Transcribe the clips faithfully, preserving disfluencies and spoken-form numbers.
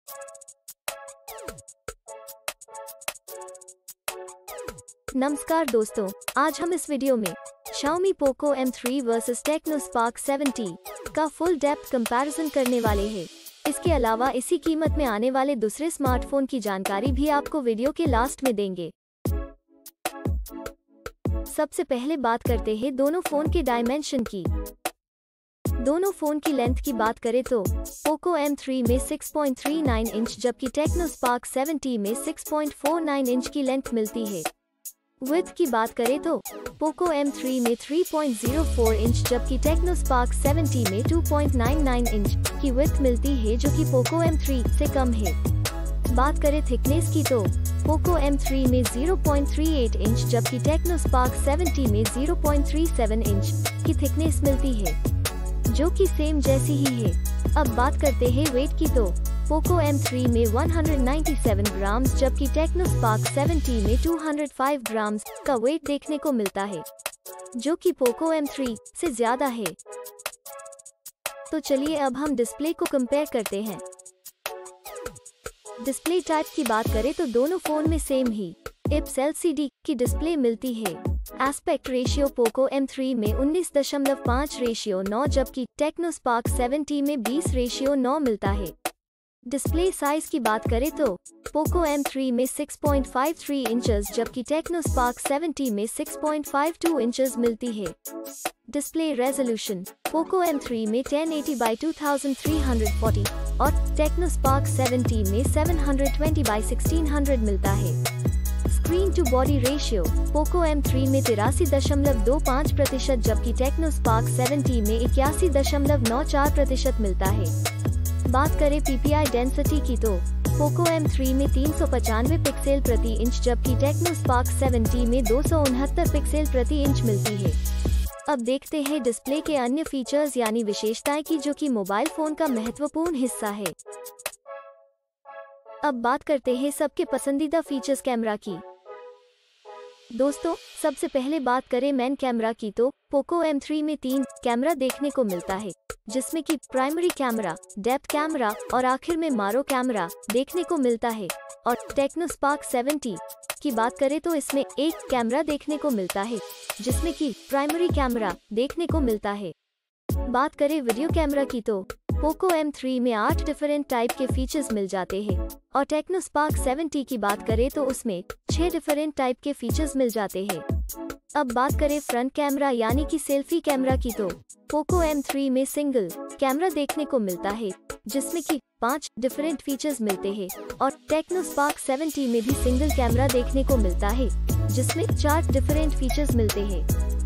नमस्कार दोस्तों, आज हम इस वीडियो में Xiaomi Poco M three versus Tecno Spark seventy का फुल डेप्थ कंपैरिजन करने वाले हैं। इसके अलावा इसी कीमत में आने वाले दूसरे स्मार्टफोन की जानकारी भी आपको वीडियो के लास्ट में देंगे। सबसे पहले बात करते हैं दोनों फोन के डायमेंशन की। दोनों फोन की लेंथ की बात करें तो Poco एम थ्री में six point three nine inch जबकि Tecno Spark सेवेंटी में six point four nine inch की लेंथ मिलती है। विड्थ की बात करें तो Poco एम थ्री में three point zero four inch जबकि Tecno Spark सेवेंटी में two point nine nine inch की विड्थ मिलती है, जो कि Poco एम थ्री से कम है। बात करें थिकनेस की तो Poco एम थ्री में zero point three eight inch जबकि Tecno Spark सेवेंटी में zero point three seven inch की थिकनेस मिलती है, जो कि सेम जैसी ही है। अब बात करते हैं वेट की तो Poco एम थ्री में one hundred ninety seven grams जबकि Tecno Spark सेवेंटी में टू हंड्रेड फाइव ग्राम्स का वेट देखने को मिलता है, जो कि Poco एम थ्री से ज्यादा है। तो चलिए अब हम डिस्प्ले को कंपेयर करते हैं। डिस्प्ले टाइप की बात करें तो दोनों फोन में सेम ही I P S L C D की डिस्प्ले मिलती है। Aspect ratio Poco M three में उन्नीस दशमलव पाँच रेशियो नौ जबकि Tecno Spark सेवेंटी में बीस रेशियो नौ मिलता है। डिस्प्ले साइज की बात करें तो Poco एम थ्री में six point five three inches जबकि Tecno Spark सेवेंटी में six point five two inches मिलती है। Display resolution Poco M three में ten eighty by two thousand three hundred forty और Tecno Spark सेवेंटी में seven hundred twenty by sixteen hundred मिलता है। Screen to body ratio Poco M three में तिरासी दशमलव दो पाँच प्रतिशत जबकि Tecno Spark सेवेंटी में इक्यासी दशमलव नौ चार प्रतिशत मिलता है। बात करें पी पी आई डेंसिटी की तो Poco एम थ्री में तीन सौ पचानवे पिक्सल प्रति इंच जबकि Tecno Spark सेवेंटी में दो सौ उनहत्तर पिक्सल प्रति इंच मिलती है। अब देखते हैं डिस्प्ले के अन्य फीचर्स यानी विशेषताएं की, जो कि मोबाइल फोन का महत्वपूर्ण हिस्सा है। अब बात करते हैं सबके पसंदीदा फीचर्स कैमरा की। दोस्तों, सबसे पहले बात करें मेन कैमरा की तो Poco एम थ्री में तीन कैमरा देखने को मिलता है, जिसमें कि प्राइमरी कैमरा, डेप्थ कैमरा और आखिर में मारो कैमरा देखने को मिलता है। और Tecno Spark सेवेंटी की बात करें तो इसमें एक कैमरा देखने को मिलता है, जिसमें कि प्राइमरी कैमरा देखने को मिलता है। बात करें वीडियो कैमरा की तो Poco एम थ्री में आठ डिफरेंट टाइप के फीचर्स मिल जाते हैं और Tecno Spark सेवेंटी की बात करें तो उसमें छह डिफरेंट टाइप के फीचर्स मिल जाते हैं। अब बात करें फ्रंट कैमरा यानी कि सेल्फी कैमरा की तो Poco एम थ्री में सिंगल कैमरा देखने को मिलता है, जिसमें कि पांच डिफरेंट फीचर्स मिलते हैं और Tecno Spark सेवेंटी में भी सिंगल कैमरा देखने को मिलता है, जिसमें चार डिफरेंट फीचर्स मिलते हैं।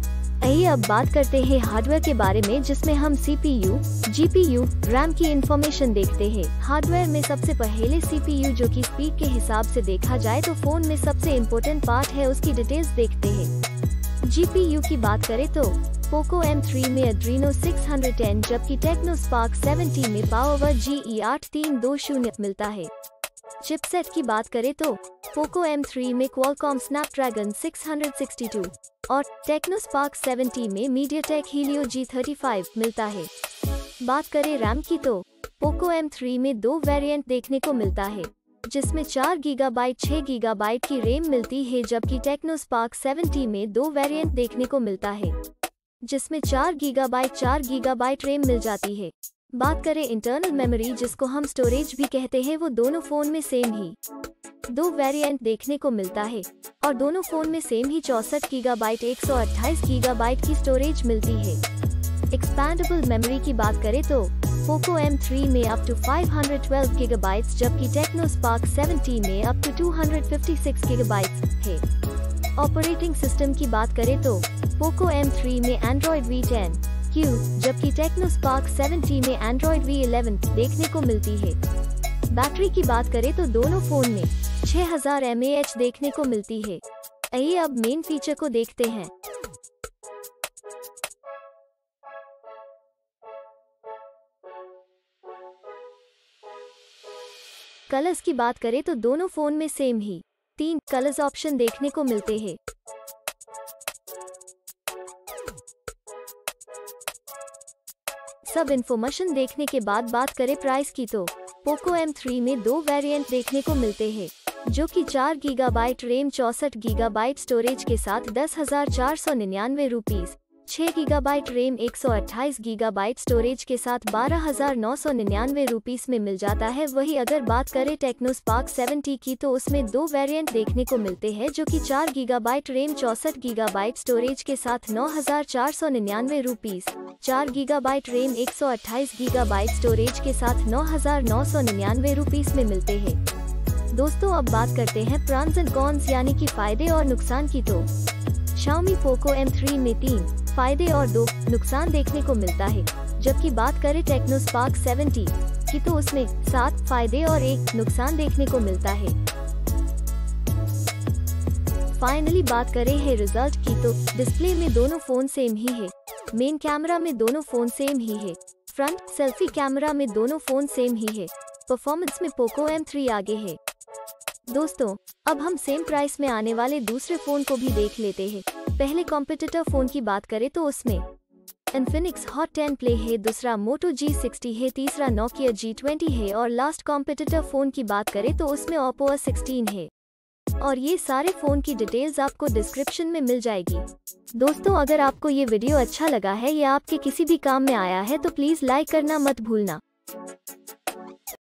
आइए अब बात करते हैं हार्डवेयर के बारे में, जिसमें हम C P U, G P U, RAM की इंफॉर्मेशन देखते हैं। हार्डवेयर में सबसे पहले सी पी यू, जो कि स्पीड के हिसाब से देखा जाए तो फोन में सबसे इम्पोर्टेंट पार्ट है, उसकी डिटेल्स देखते हैं। जी पी यू की बात करें तो Poco एम थ्री में Adreno सिक्स हंड्रेड टेन जबकि Tecno Spark सेवेंटी में Power G E eight three two zero मिलता है। चिपसेट की बात करें तो Poco एम थ्री में Qualcomm Snapdragon six sixty two और Tecno Spark सेवेंटी में MediaTek Helio G thirty five मिलता है। बात करें रैम की तो Poco एम थ्री में दो वेरिएंट देखने को मिलता है, जिसमें चार गीगाबाइट छह गीगाबाइट की रैम मिलती है, जबकि Tecno Spark सेवेंटी में दो वेरिएंट देखने को मिलता है, जिसमें चार गीगाबाइट चार गीगाबाइट रैम मिल जाती है। बात करें इंटरनल मेमोरी, जिसको हम स्टोरेज भी कहते हैं, वो दोनों फोन में सेम ही दो वेरिएंट देखने को मिलता है और दोनों फोन में सेम ही चौसठ गीगाबाइट एक सौ अट्ठाईस गीगाबाइट की स्टोरेज मिलती है। एक्सपैंडेबल मेमोरी की बात करें तो Poco एम थ्री में up to five hundred twelve gigabytes जबकि Tecno Spark सेवेंटी में up to two hundred fifty six gigabytes है। ऑपरेटिंग सिस्टम की बात करें तो Poco एम थ्री में Android वी टेन क्यू जबकि Tecno Spark सेवेंटी में Android वी इलेवन देखने को मिलती है। बैटरी की बात करें तो दोनों फोन में छह हज़ार एम ए एच देखने को मिलती है। आइए अब मेन फीचर को देखते हैं। कलर्स की बात करें तो दोनों फोन में सेम ही तीन कलर्स ऑप्शन देखने को मिलते हैं। सब इन्फॉर्मेशन देखने के बाद बात करें प्राइस की तो पोको एम थ्री में दो वेरिएंट देखने को मिलते हैं, जो कि चार गीगाबाइट रैम चौसठ गीगाबाइट स्टोरेज के साथ दस हजार चार सौ निन्यानवे रुपीज, छह गीगाबाइट रैम एक सौ अट्ठाईस गीगाबाइट स्टोरेज के साथ बारह हजार नौ सौ निन्यानवे रुपीस में मिल जाता है। वही अगर बात करें टेक्नो स्पार्क सेवेंटी की, तो उसमें दो वेरिएंट देखने को मिलते हैं, जो कि चार गीगाबाइट रैम चौसठ गीगाबाइट स्टोरेज के साथ नौ हजार चार सौ निन्यानवे रुपीस, चार गीगाबाइट रैम एक सौ अट्ठाईस गीगाबाइट स्टोरेज के साथ नौ हजार नौ सौ निन्यानवे रुपीस में मिलते हैं। दोस्तों अब बात करते हैं प्रॉन्स एंड कॉन्स यानी कि फायदे और नुकसान की। तो Xiaomi पोको एम थ्री में तीन फायदे और दो नुकसान देखने को मिलता है, जबकि बात करें टेक्नो स्पार्क सेवेंटी की, तो उसमें सात फायदे और एक नुकसान देखने को मिलता है। फाइनली बात करें है रिजल्ट की, तो डिस्प्ले में दोनों फोन सेम ही है, मेन कैमरा में दोनों फोन सेम ही है, फ्रंट सेल्फी कैमरा में दोनों फोन सेम ही है, परफॉर्मेंस में पोको एम थ्री आगे है। दोस्तों अब हम सेम प्राइस में आने वाले दूसरे फोन को भी देख लेते हैं। पहले कॉम्पिटिटर फोन की बात करें तो उसमें इन्फिनिक्स हॉट टेन प्ले है, दूसरा मोटो जी सिक्सटी है, तीसरा नोकिया जी ट्वेंटी है और लास्ट कॉम्पिटिटर फोन की बात करें तो उसमें ओप्पो ए सिक्सटीन है। और ये सारे फोन की डिटेल्स आपको डिस्क्रिप्शन में मिल जाएगी। दोस्तों अगर आपको ये वीडियो अच्छा लगा है या आपके किसी भी काम में आया है तो प्लीज लाइक करना मत भूलना।